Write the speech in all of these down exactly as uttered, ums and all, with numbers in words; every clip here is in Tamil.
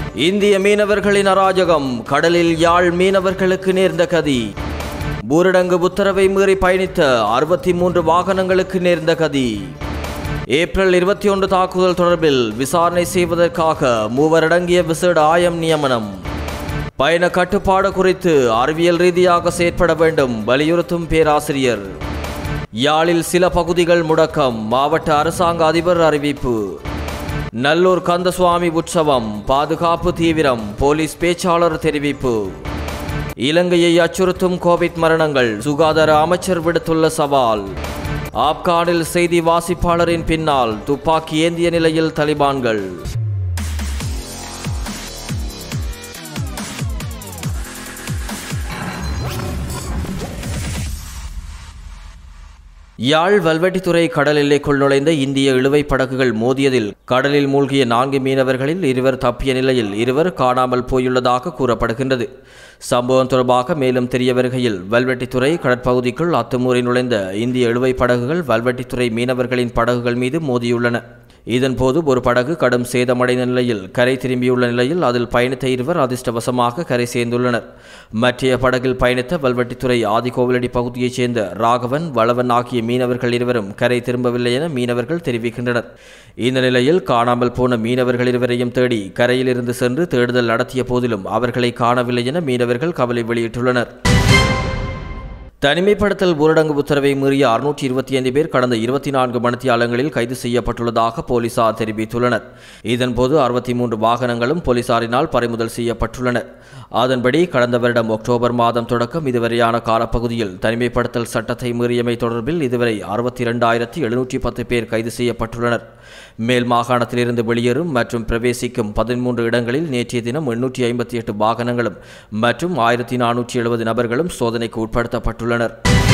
இந்திய மீனவர்களின் அராஜகம், கடலில் யாழ் மீனவர்களுக்கு நேர்ந்த கதி. ஊரடங்கு உத்தரவை மீறி பயணித்த அறுபத்தி மூன்று வாகனங்களுக்கு நேர்ந்த கதி. ஏப்ரல் இருபத்தி ஒன்று தாக்குதல் தொடர்பில் விசாரணை செய்வதற்காக மூவரடங்கிய விசேட ஆயம் நியமனம். பயண கட்டுப்பாடு குறித்து அறிவியல் ரீதியாக செயற்பட வேண்டும் வலியுறுத்தும் பேராசிரியர். யாழில் சில பகுதிகள் முடக்கம், மாவட்ட அரசாங்க அதிபர் அறிவிப்பு. நல்லூர் கந்தசுவாமி உற்சவம், பாதுகாப்பு தீவிரம், போலீஸ் பேச்சாளர் தெரிவிப்பு. இலங்கையை அச்சுறுத்தும் கோவிட் மரணங்கள், சுகாதார அமைச்சர் விடுத்துள்ள சவால். ஆப்கானில் செய்தி வாசிப்பாளரின் பின்னால் துப்பாக்கி ஏந்திய நிலையில் தலிபான்கள். யாழ் வல்வெட்டித்துறை கடல் எல்லைக்குள் நுழைந்த இந்திய இழுவை படகுகள் மோதியதில் கடலில் மூழ்கிய நான்கு மீனவர்களில் இருவர் தப்பிய நிலையில் இருவர் காணாமல் போயுள்ளதாக கூறப்படுகின்றது. சம்பவம் தொடர்பாக மேலும் தெரிய வருகையில், வல்வெட்டித்துறை கடற்பகுதிக்குள் அத்துமீறி நுழைந்த இந்திய இழுவை படகுகள் வல்வெட்டித்துறை மீனவர்களின் படகுகள் மீது மோதியுள்ளன. இதன்போது ஒரு படகு கடும் சேதமடைந்த நிலையில் கரை திரும்பியுள்ள நிலையில் அதில் பயணித்த இருவர் அதிர்ஷ்டவசமாக கரை சேர்ந்துள்ளனர். மற்றைய படகில் பயணித்த வல்வெட்டித்துறை ஆதிகோவிலடி பகுதியைச் சேர்ந்த ராகவன், வளவன் ஆகிய மீனவர்கள் இருவரும் கரை திரும்பவில்லை என மீனவர்கள் தெரிவிக்கின்றனர். இந்த நிலையில் காணாமல் போன மீனவர்கள் இருவரையும் தேடி கரையில் இருந்து சென்று தேடுதல் நடத்திய போதிலும் அவர்களை காணவில்லை என மீனவர்கள் கவலை வெளியிட்டுள்ளனர். தனிமைப்படுத்தல் ஊரடங்கு உத்தரவை மீறிய அறுநூற்றி இருபத்தி ஐந்து பேர் கடந்த இருபத்தி நான்கு மணித்தியாலங்களில் கைது செய்யப்பட்டுள்ளதாக போலீசார் தெரிவித்துள்ளனர். இதன்போது அறுபத்தி மூன்று வாகனங்களும் போலீசாரினால் பறிமுதல் செய்யப்பட்டுள்ளன. அதன்படி கடந்த வருடம் அக்டோபர் மாதம் தொடக்கம் இதுவரையான காலப்பகுதியில் தனிமைப்படுத்தல் சட்டத்தை மீறியமை தொடர்பில் இதுவரை அறுபத்தி இரண்டாயிரத்தி எழுநூற்றி பத்து பேர் கைது செய்யப்பட்டுள்ளனர். மேல் மாகாணத்திலிருந்து வெளியேறும் மற்றும் பிரவேசிக்கும் பதிமூன்று இடங்களில் நேற்றைய தினம் எண்ணூற்றி ஐம்பத்தி எட்டு வாகனங்களும் மற்றும் ஆயிரத்தி நானூற்றி எழுபது நபர்களும் சோதனைக்கு உட்படுத்தப்பட்டுள்ளனர்.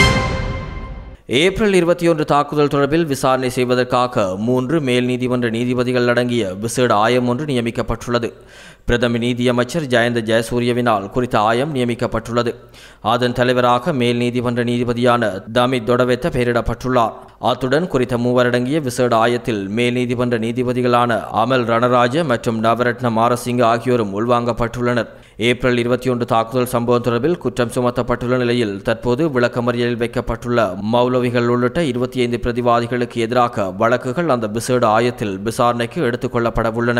ஏப்ரல் இருபத்தி ஒன்று தாக்குதல் தொடர்பில் விசாரணை செய்வதற்காக மூன்று மேல் நீதிமன்ற நீதிபதிகள் அடங்கிய விசேட ஆயம் ஒன்று நியமிக்கப்பட்டுள்ளது. பிரதம நீதியமைச்சர் ஜயந்த ஜெயசூரியவினால் குறித்த ஆயம் நியமிக்கப்பட்டுள்ளது. அதன் தலைவராக மேல் நீதிமன்ற நீதிபதியான தமித் தொடவெத்த பெயரிடப்பட்டுள்ளார். அத்துடன் குறித்த மூவரடங்கிய விசேட ஆயத்தில் மேல் நீதிமன்ற நீதிபதிகளான அமல் ரணராஜ மற்றும் நவரத்ன மாரசிங்க ஆகியோரும் உள்வாங்கப்பட்டுள்ளனர். ஏப்ரல் இருபத்தி ஒன்று தாக்குதல் சம்பவம் தொடர்பில் குற்றம் சுமத்தப்பட்டுள்ள நிலையில் தற்போது விளக்கமறியலில் வைக்கப்பட்டுள்ள மௌலவிகள் உள்ளிட்ட இருபத்தி ஐந்து பிரதிவாதிகளுக்கு எதிராக வழக்குகள் அந்த விசேட ஆயத்தில் விசாரணைக்கு எடுத்துக் கொள்ளப்படவுள்ளன.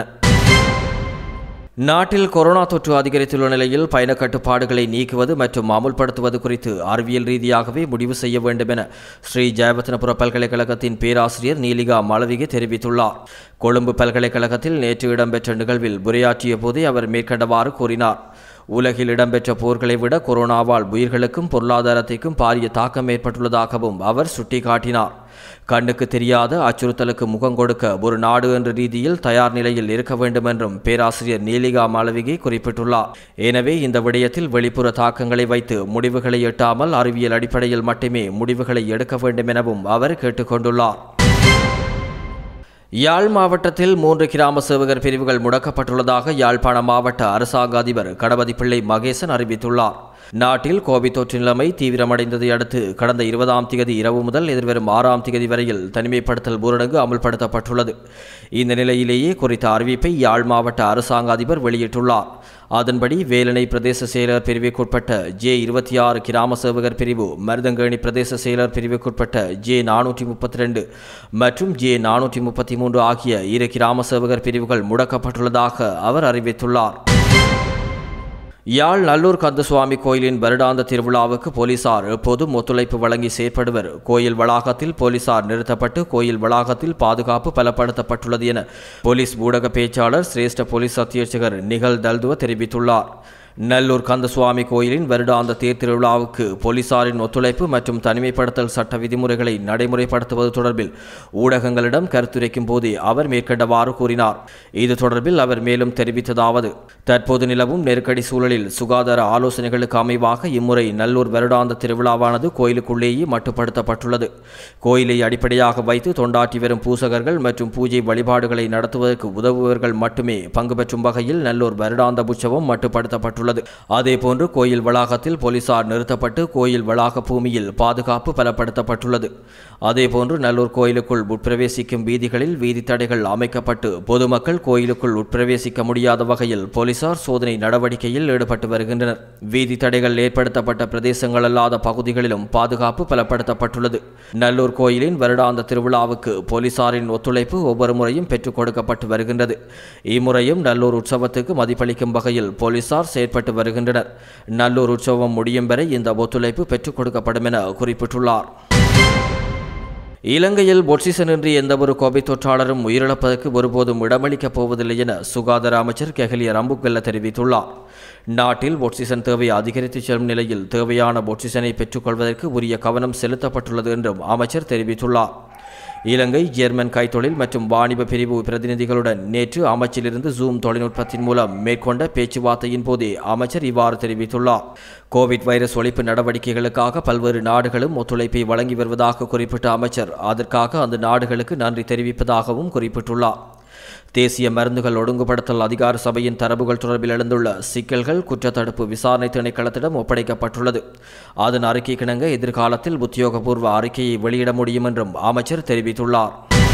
நாட்டில் கொரோனா தொற்று அதிகரித்துள்ள நிலையில் பயண கட்டுப்பாடுகளை நீக்குவது மற்றும் அமுல்படுத்துவது குறித்து அறிவியல் ரீதியாகவே முடிவு செய்ய வேண்டும் என ஸ்ரீ ஜெயவர்தனபுர பல்கலைக்கழகத்தின் பேராசிரியர் நீலிகா மலவிகை தெரிவித்துள்ளார். கொழும்பு பல்கலைக்கழகத்தில் நேற்று இடம்பெற்ற நிகழ்வில் உரையாற்றிய போதே அவர் மேற்கண்டவாறு கூறினார். உலகில் இடம்பெற்ற போர்களை விட கொரோனாவால் உயிர்களுக்கும் பொருளாதாரத்திற்கும் பாரிய தாக்கம் ஏற்பட்டுள்ளதாகவும் அவர் சுட்டிக்காட்டினார். கண்ணுக்கு தெரியாத அச்சுறுத்தலுக்கு முகம் கொடுக்க ஒரு நாடு என்ற ரீதியில் தயார் நிலையில் இருக்க வேண்டும் என்றும் பேராசிரியர் நீலிகா மாளவிகை குறிப்பிட்டுள்ளார். எனவே இந்த விடயத்தில் வெளிப்புற தாக்கங்களை வைத்து முடிவுகளை எட்டாமல் அறிவியல் அடிப்படையில் மட்டுமே முடிவுகளை எடுக்க வேண்டும் எனவும் அவர் கேட்டுக்கொண்டுள்ளார். யாழ் மாவட்டத்தில் மூன்று கிராம சேவகர் பிரிவுகள் முடக்கப்பட்டுள்ளதாக யாழ்ப்பாண மாவட்ட அரசாங்க அதிபர் கணபதி பிள்ளை மகேசன் அறிவித்துள்ளார். நாட்டில் கோவிட் தொற்று நிலைமை தீவிரமடைந்ததை அடுத்து கடந்த இருபதாம் திகதி இரவு முதல் எதிர்வரும் ஆறாம் திகதி வரையில் தனிமைப்படுத்தல் ஊரடங்கு அமுல்படுத்தப்பட்டுள்ளது. இந்த நிலையிலேயே குறித்த அறிவிப்பை யாழ் மாவட்ட அரசாங்க அதிபர் வெளியிட்டுள்ளார். அதன்படி வேலணை பிரதேச செயலர் பிரிவுக்குட்பட்ட ஜே இருபத்தி ஆறு கிராம சேவகர் பிரிவு, மருதங்கேணி பிரதேச செயலர் பிரிவுக்குட்பட்ட ஜே நானூற்றி முப்பத்தி ரெண்டு மற்றும் ஜே நானூற்றி முப்பத்தி மூன்று ஆகிய இரு கிராம சேவகர் பிரிவுகள் முடக்கப்பட்டுள்ளதாக அவர் அறிவித்துள்ளார். யாழ் நல்லூர் கந்தசுவாமி கோயிலின் வருடாந்த திருவிழாவுக்கு போலீசார் எப்போதும் ஒத்துழைப்பு வழங்கி செயற்படுவர். கோயில் வளாகத்தில் போலீசார் நிறுத்தப்பட்டு கோயில் வளாகத்தில் பாதுகாப்பு பலப்படுத்தப்பட்டுள்ளது என போலீஸ் ஊடக பேச்சாளர் சிரேஷ்ட போலீஸ் அத்தியட்சகர் நிகழ் தல்துவ தெரிவித்துள்ளார். நல்லூர் கந்தசுவாமி கோயிலின் வருடாந்த தேர் திருவிழாவுக்கு போலீசாரின் ஒத்துழைப்பு மற்றும் தனிமைப்படுத்தல் சட்ட விதிமுறைகளை நடைமுறைப்படுத்துவது தொடர்பில் ஊடகங்களிடம் கருத்துரைக்கும் போதே அவர் மேற்கண்டவாறு கூறினார். இது தொடர்பில் அவர் மேலும் தெரிவித்ததாவது, தற்போது நிலவும் நெருக்கடி சூழலில் சுகாதார ஆலோசனைகளுக்கு அமைவாக இம்முறை நல்லூர் வருடாந்த திருவிழாவானது கோயிலுக்குள்ளேயே மட்டுப்படுத்தப்பட்டுள்ளது. கோயிலை அடிப்படையாக வைத்து தொண்டாற்றி வரும் பூசகர்கள் மற்றும் பூஜை வழிபாடுகளை நடத்துவதற்கு உதவுபவர்கள் மட்டுமே பங்கு பெற்றும் வகையில் நல்லூர் வருடாந்த உற்சவம் மட்டுப்படுத்தப்பட்டுள்ளது. அறிவிக்கப்பட்டுள்ளது. அதேபோன்று கோயில் வளாகத்தில் போலீசார் நிறுத்தப்பட்டு கோயில் வளாக பூமியில் பாதுகாப்பு பலப்படுத்தப்பட்டுள்ளது. அதேபோன்று நல்லூர் கோயிலுக்குள் உட்பிரவேசிக்கும் வீதிகளில் வீதி தடைகள் அமைக்கப்பட்டு பொதுமக்கள் கோயிலுக்குள் உட்பிரவேசிக்க முடியாத வகையில் போலீசார் சோதனை நடவடிக்கையில் ஈடுபட்டு வருகின்றனர். வீதி தடைகள் ஏற்படுத்தப்பட்ட பிரதேசங்கள் அல்லாத பகுதிகளிலும் பாதுகாப்பு பலப்படுத்தப்பட்டுள்ளது. நல்லூர் கோயிலின் வருடாந்த திருவிழாவுக்கு போலீசாரின் ஒத்துழைப்பு ஒவ்வொரு முறையும் பெற்றுக் கொடுக்கப்பட்டு வருகின்றது. இம்முறையும் நல்லூர் உற்சவத்துக்கு மதிப்பளிக்கும் வகையில் போலீசார் செயற்பட்டு வருகின்றனர். நல்லூர் உற்சவம் முடியும் வரை இந்த ஒத்துழைப்பு பெற்றுக் கொடுக்கப்படும் என குறிப்பிட்டுள்ளார். இலங்கையில் ஒட்சிசனின்றி எந்தவொரு கோவிட் தொற்றாளரும் உயிரிழப்பதற்கு ஒருபோதும் இடமளிக்கப் போவதில்லை என சுகாதார அமைச்சர் கெஹலிய ரம்புக்வெல்ல தெரிவித்துள்ளார். நாட்டில் ஒட்சிசன் தேவை அதிகரித்து செல்லும் நிலையில் தேவையான ஒட்சிசனை பெற்றுக்கொள்வதற்கு உரிய கவனம் செலுத்தப்பட்டுள்ளது என்றும் அமைச்சர் தெரிவித்துள்ளார். இலங்கை ஜெர்மன் கைத்தொழில் மற்றும் வாணிப பிரிவு பிரதிநிதிகளுடன் நேற்று அமைச்சிலிருந்து ஜூம் தொழில்நுட்பத்தின் மூலம் மேற்கொண்ட பேச்சுவார்த்தையின் போதே அமைச்சர் இவ்வாறு தெரிவித்துள்ளார். கோவிட் வைரஸ் ஒழிப்பு நடவடிக்கைகளுக்காக பல்வேறு நாடுகளும் ஒத்துழைப்பை வழங்கி வருவதாக குறிப்பிட்ட அமைச்சர் அதற்காக அந்த நாடுகளுக்கு நன்றி தெரிவிப்பதாகவும் குறிப்பிட்டுள்ளார். தேசிய மருந்துகள் ஒழுங்குபடுத்தல் அதிகார சபையின் தரவுகள் தொடர்பில் எழுந்துள்ள சிக்கல்கள் குற்றத்தடுப்பு விசாரணை திணைக்களத்திடம் ஒப்படைக்கப்பட்டுள்ளது. அதன் அறிக்கை கிணங்க எதிர்காலத்தில் உத்தியோகபூர்வ அறிக்கையை வெளியிட முடியும் என்றும் அமைச்சர் தெரிவித்துள்ளார்.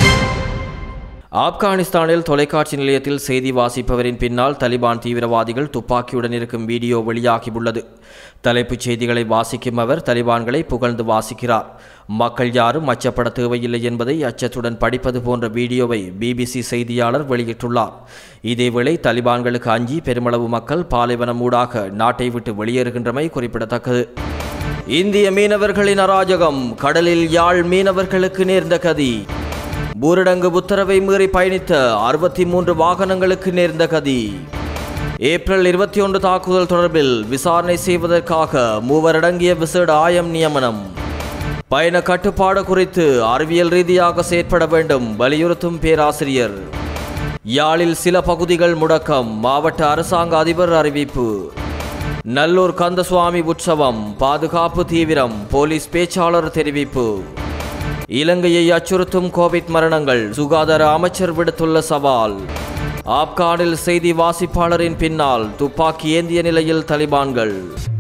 ஆப்கானிஸ்தானில் தொலைக்காட்சி நிலையத்தில் செய்தி வாசிப்பவரின் பின்னால் தலிபான் தீவிரவாதிகள் துப்பாக்கியுடன் இருக்கும் வீடியோ வெளியாகியுள்ளது. தலைப்புச் செய்திகளை வாசிக்கும் அவர் தலிபான்களை புகழ்ந்து வாசிக்கிறார். மக்கள் யாரும் அச்சப்பட தேவையில்லை என்பதை அச்சத்துடன் படிப்பது போன்ற வீடியோவை பிபிசி செய்தியாளர் வெளியிட்டுள்ளார். இதேவேளை தலிபான்களுக்கு அஞ்சி பெருமளவு மக்கள் பாலைவனம் ஊடாக நாட்டை விட்டு வெளியேறுகின்றமை குறிப்பிடத்தக்கது. இந்திய மீனவர்களின் அராஜகம், கடலில் யாழ் மீனவர்களுக்கு நேர்ந்த கதி. ஊரடங்கு உத்தரவை மீறி பயணித்த அறுபத்தி மூன்று வாகனங்களுக்கு நேர்ந்த கதி. ஏப்ரல் இருபத்தி ஒன்று தாக்குதல் தொடர்பில் விசாரணை செய்வதற்காக மூவரடங்கிய விசேட ஆயம் நியமனம். பயண கட்டுப்பாடு குறித்து அறிவியல் ரீதியாக செயற்பட வேண்டும் வலியுறுத்தும் பேராசிரியர். யாழில் சில பகுதிகள் முடக்கம், மாவட்ட அரசாங்க அதிபர் அறிவிப்பு. நல்லூர் கந்தசுவாமி உற்சவம், பாதுகாப்பு தீவிரம், போலீஸ் பேச்சாளர் தெரிவிப்பு. இலங்கையை அச்சுறுத்தும் கோவிட் மரணங்கள், சுகாதார அமைச்சர் விடுத்துள்ள சவால். ஆப்கானில் செய்தி வாசிப்பாளரின் பின்னால் துப்பாக்கி ஏந்திய நிலையில் தலிபான்கள்.